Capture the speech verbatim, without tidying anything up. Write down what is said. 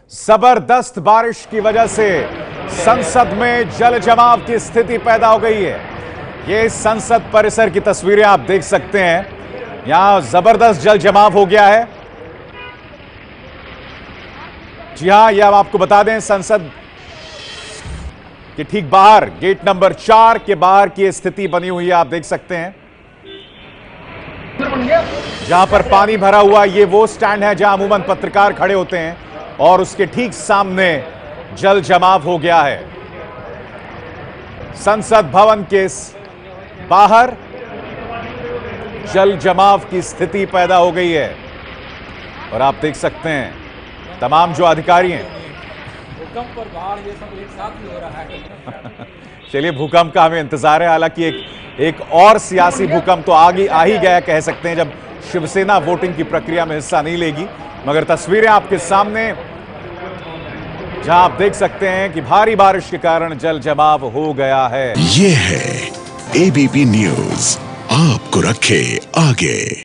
जबरदस्त बारिश की वजह से संसद में जल जमाव की स्थिति पैदा हो गई है। ये संसद परिसर की तस्वीरें आप देख सकते हैं। यहां जबरदस्त जल जमाव हो गया है। जी हां, यह हम आपको बता दें, संसद के ठीक बाहर गेट नंबर चार के बाहर की स्थिति बनी हुई है। आप देख सकते हैं जहां पर पानी भरा हुआ, ये वो स्टैंड है जहां अमूमन पत्रकार खड़े होते हैं और उसके ठीक सामने जल जमाव हो गया है। संसद भवन के बाहर जल जमाव की स्थिति पैदा हो गई है और आप देख सकते हैं तमाम जो अधिकारी हैं। भूकंप और बाढ़ ये सब एक साथ ही हो रहा है। चलिए, भूकंप का हमें इंतजार है। हालांकि एक एक और सियासी भूकंप तो आगे आ ही गया कह सकते हैं, जब शिवसेना वोटिंग की प्रक्रिया में हिस्सा नहीं लेगी। मगर तस्वीरें आपके सामने जहां आप देख सकते हैं कि भारी बारिश के कारण जल जमाव हो गया है। ये है एबीपी न्यूज, आपको रखे आगे।